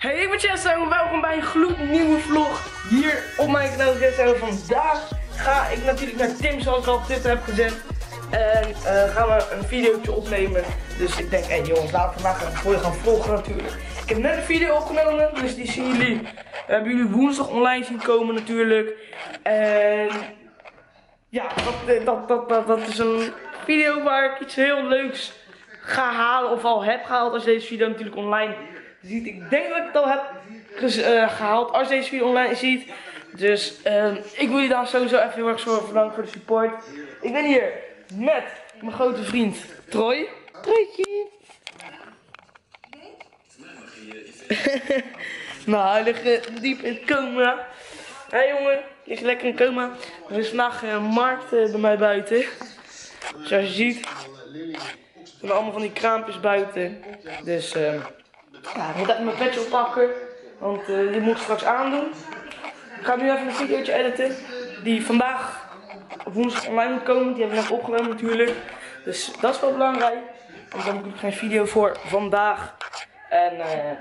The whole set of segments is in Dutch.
Hey, ik ben Chesto en welkom bij een gloednieuwe vlog hier op mijn kanaal Chesto. Vandaag ga ik natuurlijk naar Tim, zoals ik al op Twitter heb gezet. En gaan we een videootje opnemen. Dus ik denk, hey jongens, laten we vandaag voor je gaan vloggen natuurlijk. Ik heb net een video opgenomen, dus die zien jullie. Hebben jullie woensdag online zien komen natuurlijk. En ja, dat is een video waar ik iets heel leuks ga halen of al heb gehaald als deze video natuurlijk online ziet. Ik denk dat ik het al heb gehaald als deze video online ziet. Dus ik wil je dan sowieso even heel erg bedanken voor de support. Ik ben hier met mijn grote vriend Troy. Troytje. Nou, hij ligt diep in het coma. Hé jongen, je ligt lekker in coma. Er is vandaag een markt bij mij buiten. Zoals je ziet. Er zijn allemaal van die kraampjes buiten. Dus ja, ik moet even mijn petje oppakken. Want die moet ik straks aandoen. Ik ga nu even een videootje editen. Die vandaag woensdag online moet komen. Die hebben we net opgenomen natuurlijk. Dus dat is wel belangrijk. Want dan heb ik geen video voor vandaag. En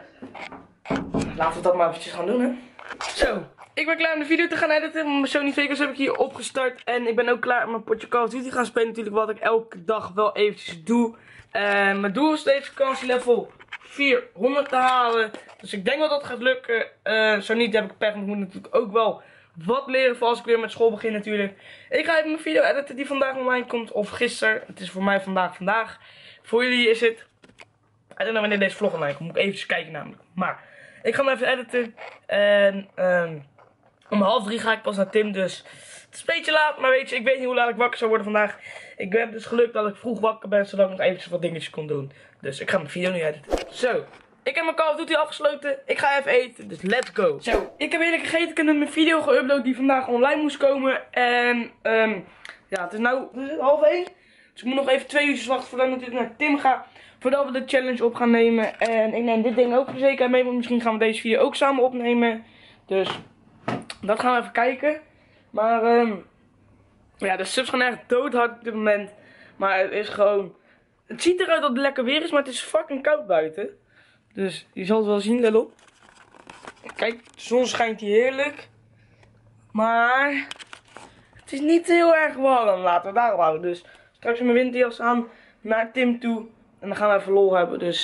laten we dat maar eventjes gaan doen, hè. Zo, ik ben klaar om de video te gaan editen. Mijn Sony Vegas heb ik hier opgestart. En ik ben ook klaar om mijn potje Call of Duty gaan spelen natuurlijk. Wat ik elke dag wel eventjes doe. Mijn doel is steeds vakantielevel 400 te halen. Dus ik denk wel dat het gaat lukken. Zo niet heb ik pech. Want ik moet natuurlijk ook wel wat leren voor als ik weer met school begin natuurlijk. Ik ga even mijn video editen die vandaag online komt. Of gisteren. Het is voor mij vandaag. Voor jullie is het... Ik don't know wanneer deze vlog online komt. Moet ik even kijken namelijk. Maar ik ga hem even editen. En om 2:30 ga ik pas naar Tim. Dus het is een beetje laat. Maar weet je, ik weet niet hoe laat ik wakker zou worden vandaag. Ik heb dus geluk dat ik vroeg wakker ben. Zodat ik nog eventjes wat dingetjes kon doen. Dus ik ga mijn video nu editen. Zo. Ik heb mijn Call of Duty afgesloten. Ik ga even eten. Dus let's go. Zo. Ik heb heerlijk gegeten. Ik heb mijn video geüpload die vandaag online moest komen. En ja, het is nu 12:30. Dus ik moet nog even 2 uurtjes wachten voordat ik natuurlijk naar Tim ga. Voordat we de challenge op gaan nemen. En ik neem dit ding ook voor zekerheid mee. Want misschien gaan we deze video ook samen opnemen. Dus dat gaan we even kijken. Maar ja, de subs gaan echt doodhard op dit moment. Maar het is gewoon... Het ziet eruit dat het lekker weer is. Maar het is fucking koud buiten. Dus je zal het wel zien, let op. Kijk, de zon schijnt hier heerlijk. Maar het is niet heel erg warm. Laten we daarop houden. Dus straks in mijn winterjas aan naar Tim toe. En dan gaan we even lol hebben. Dus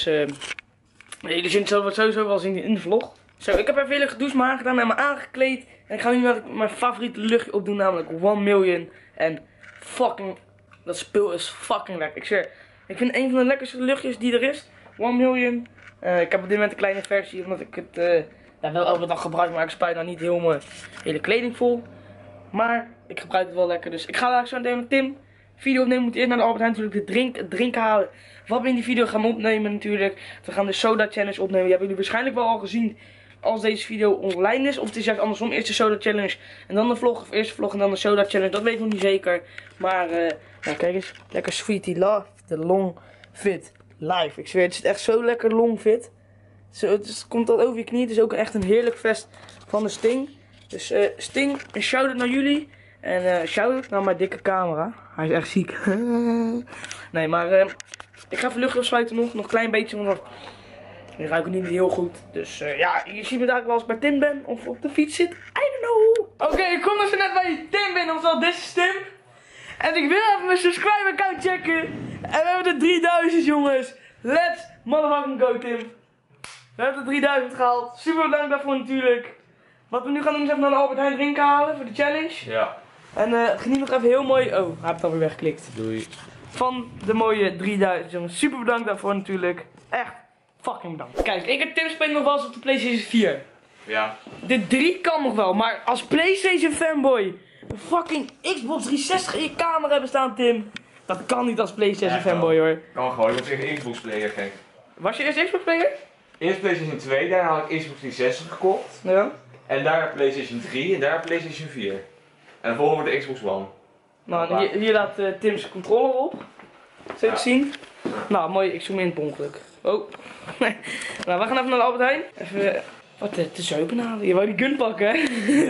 jullie zullen het sowieso wel zien in de vlog. Zo, ik heb even heerlijk gedoucht, mijn haar gedaan en me aangekleed. En ik ga nu mijn favoriete luchtje opdoen, namelijk 1 Million. En fucking, dat speel is fucking lekker. Ik zweer, ik vind een van de lekkerste luchtjes die er is. 1 Million. Ik heb op dit moment een kleine versie, omdat ik het ja, wel elke dag gebruik. Maar ik spuit nou niet heel mijn hele kleding vol. Maar ik gebruik het wel lekker. Dus ik ga daar zo meteen met Tim video opnemen. Moet eerst naar de Albert Heijn natuurlijk de drinken halen. Wat we in die video gaan opnemen natuurlijk. We gaan de soda challenge opnemen. Die hebben jullie waarschijnlijk wel al gezien als deze video online is. Of het is juist andersom. Eerst de soda challenge en dan de vlog. Of eerst de vlog en dan de soda challenge. Dat weet ik nog niet zeker. Maar ja, kijk eens. Lekker Sweetie Love. De Long Fit Live. Ik zweer, het zit echt zo lekker long fit. Zo, het komt al over je knie. Het is ook echt een heerlijk vest van de Sting. Dus Sting, een shout-out naar jullie. En shout-out naar mijn dikke camera. Hij is echt ziek. Nee, maar ik ga even lucht afsluiten nog een klein beetje. Want ik ruik het niet heel goed. Dus ja, je ziet me daar wel als ik bij Tim ben. Of op de fiets zit. I don't know. Oké, ik kom dus net bij Tim binnen. Oftewel, dit is Tim. En ik wil even mijn subscribe account checken. En we hebben de 3000 jongens. Let's motherfucking go Tim. We hebben de 3000 gehaald. Super bedankt daarvoor natuurlijk. Wat we nu gaan doen is even naar de Albert Heijn drinken halen voor de challenge. Ja. En geniet nog even heel mooi. Oh, hij heeft het alweer weggeklikt. Doei. Van de mooie 3000 jongens. Super bedankt daarvoor natuurlijk. Echt fucking bedankt. Kijk, ik en Tim spelen nog wel eens op de PlayStation 4. Ja. De 3 kan nog wel, maar als PlayStation fanboy een fucking Xbox 360 in je kamer hebben staan, Tim. Dat kan niet als PlayStation fanboy hoor. Kan gewoon, ik ben een Xbox player gek. Was je eerst Xbox player? Eerst PlayStation 2, daarna had ik Xbox 360 gekocht. Ja. En daarna PlayStation 3 en daarna PlayStation 4. En de volgende wordt de Xbox One. Nou, hier laat Tim zijn controller op. Zul je het zien? Nou, mooi, ik zoom in per ongeluk. Oh. Nou, we gaan even naar de Albert Heijn. Even wat te zuipen halen. Je wou die gun pakken, hè?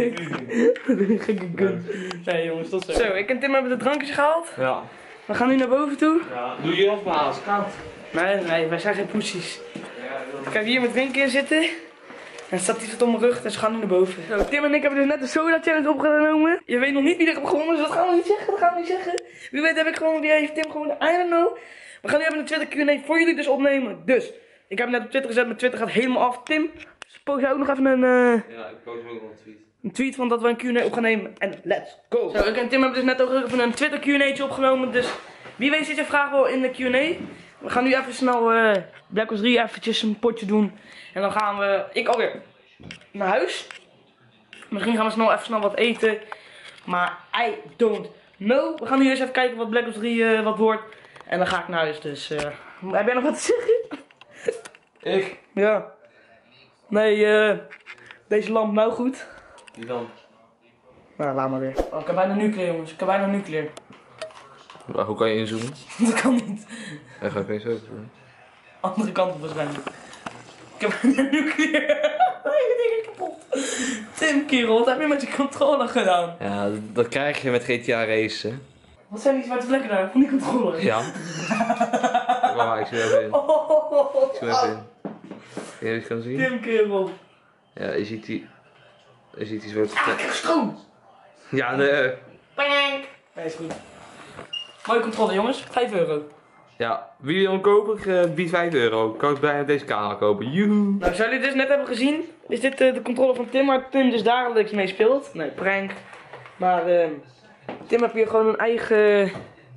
Gun. Nee jongens, tot zo. Zo, ik en Tim hebben de drankjes gehaald. Ja. We gaan nu naar boven toe. Ja, doe je afhalen, het is koud. Nee, wij zijn geen poesies. Ik heb hier met drinken in zitten. En statief zit op mijn rug, dus we gaan nu naar boven. Zo, Tim en ik hebben dus net de soda challenge opgenomen. Je weet nog niet wie er heeft gewonnen, dus dat gaan we niet zeggen. Dat gaan we niet zeggen. Wie weet heb ik gewoon, wie heeft Tim gewonnen, I don't know. We gaan nu even een Twitter Q&A voor jullie dus opnemen. Dus, ik heb hem net op Twitter gezet, mijn Twitter gaat helemaal af. Tim, post jij ook nog even een... Ja, ik post ook nog een tweet. Een tweet van dat we een Q&A op gaan nemen. En let's go. Zo, ik en Tim hebben dus net ook even een Twitter Q&A'tje opgenomen. Dus wie weet zit je vraag wel in de Q&A. We gaan nu even snel Black Ops 3 eventjes een potje doen. En dan gaan we, ik alweer naar huis. Misschien gaan we even snel wat eten. Maar I don't know. We gaan nu eerst even kijken wat Black Ops 3 wat wordt. En dan ga ik naar huis. Dus heb jij nog wat te zeggen? Ik? Ja. Nee, deze lamp nou goed. Die dan? Nou, laat maar weer. Oh, ik heb bijna nuclear, jongens. Ik heb bijna nuclear. Maar hoe kan je inzoomen? Dat kan niet. Hij gaat geen zo doen. Andere kant op waarschijnlijk. Ik heb bijna nuclear. Mijn ding is kapot. Tim, kerel, wat heb je met je controller gedaan? Ja, dat krijg je met GTA Race, hè? Wat zijn die zwarte vlekken daar van die controller? Ja. Wacht, ik zie even in. Ik zie even in. Kun je het gaan zien? Tim, kerel. Ja, je ziet die zwarte Ah, ik vlek. krijg stroom. Ja, nee. Bang. Nee, is goed. Mooie controller, jongens. 5 euro. Ja, wie wil hem kopen, biedt 5 euro. Kan ik bijna deze kanaal kopen. Joehoe. Nou, zoals jullie dus net hebben gezien, is dit de controller van Tim, waar Tim dus dagelijks mee speelt. Nee, prank. Maar Tim heeft hier gewoon een eigen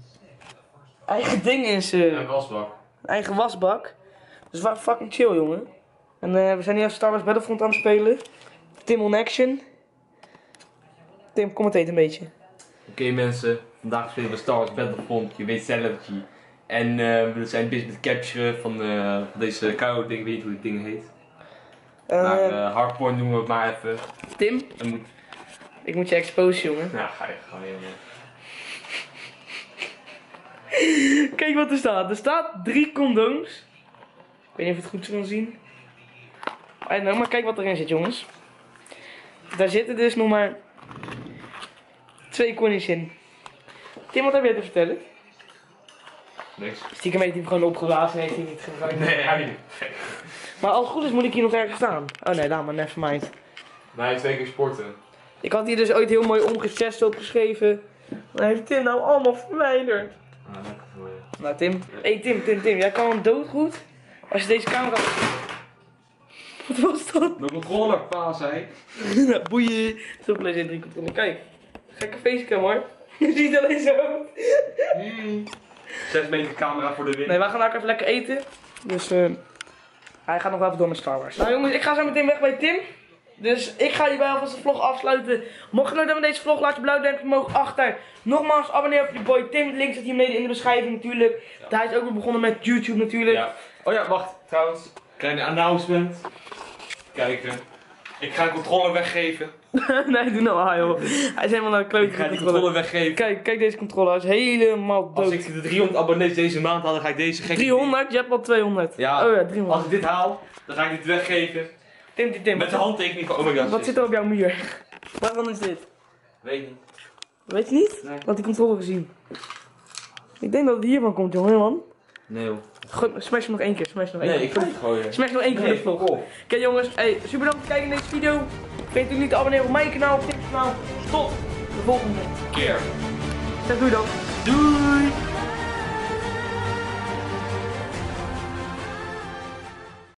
ding in zijn... Een wasbak. Eigen wasbak. Dus waar fucking chill, jongen. En we zijn hier even Star Wars Battlefront aan het spelen. Tim on action. Tim, commenteer een beetje. Oké, mensen, vandaag spelen we Star Wars Battlefront, je weet zelf. En we zijn bezig met capturen van deze koude ding, ik weet niet hoe dit ding heet. Maar hardcore noemen we het maar even. Tim, ik moet je exposen, jongen. Ja, ga je gewoon helemaal. Kijk wat er staat. Er staat 3 condooms. Ik weet niet of je het goed kan zien. Maar kijk wat erin zit, jongens. Daar zitten dus nog maar 2 connies in. Tim, wat heb jij te vertellen? Niks. Stiekem heeft hij hem gewoon opgeblazen en heeft hij niet gebruikt. Nee, hij niet. Maar als het goed is moet ik hier nog ergens staan. Oh nee, laat maar, nevermind. Nee, 2 keer sporten. Ik had hier dus ooit heel mooi omgechest opgeschreven. Maar heeft Tim nou allemaal verwijderd. Ah, lekker voor je. Nou Tim, hey Tim, jij kan hem doodgoed. Als je deze camera... Wat was dat? Mijn controller, pa zei. Nou, boeien. Zo PlayStation 3 controller. Kijk, gekke facecam hoor. Je ziet alleen zo. 6 meter camera voor de wind. Nee, wij gaan ook even lekker eten. Dus hij gaat nog wel even door met Star Wars. Nou jongens, ik ga zo meteen weg bij Tim. Dus ik ga hierbij alvast de vlog afsluiten. Mocht je nou dan deze vlog, laat je blauw duimpje omhoog achter. Nogmaals, abonneer op je boy Tim. De link zit hier beneden in de beschrijving natuurlijk. Ja. Hij is ook weer begonnen met YouTube natuurlijk. Ja. Oh ja, wacht. Trouwens, kleine announcement. Kijk, ik ga een controller weggeven. Nee, doe nou joh. Hij is helemaal naar de klote. Ik ga die controller weggeven. Kijk deze controller, hij is helemaal dood. Als ik de 300 abonnees deze maand haal, dan ga ik deze gekke... 300? Je hebt al 200. Ja, oh ja, 300. Als ik dit haal, dan ga ik dit weggeven. Tim. Met de handtekening van Omega. Wat zit er op jouw muur? Waarvan is dit? Weet niet. Weet je niet? Nee. Laat die controller gezien. Ik denk dat het hiervan komt, jongen, man. Nee joh. Smash hem nog 1 keer, smash nog 1 Nee, keer. ik ga het gooien. Smash nog 1 keer in de vlog. Oké jongens, hey, super bedankt voor het kijken in deze video. Vergeet ook niet te abonneren op mijn kanaal, op Tim's kanaal. Tot de volgende keer. Zeg doei dan. Doei!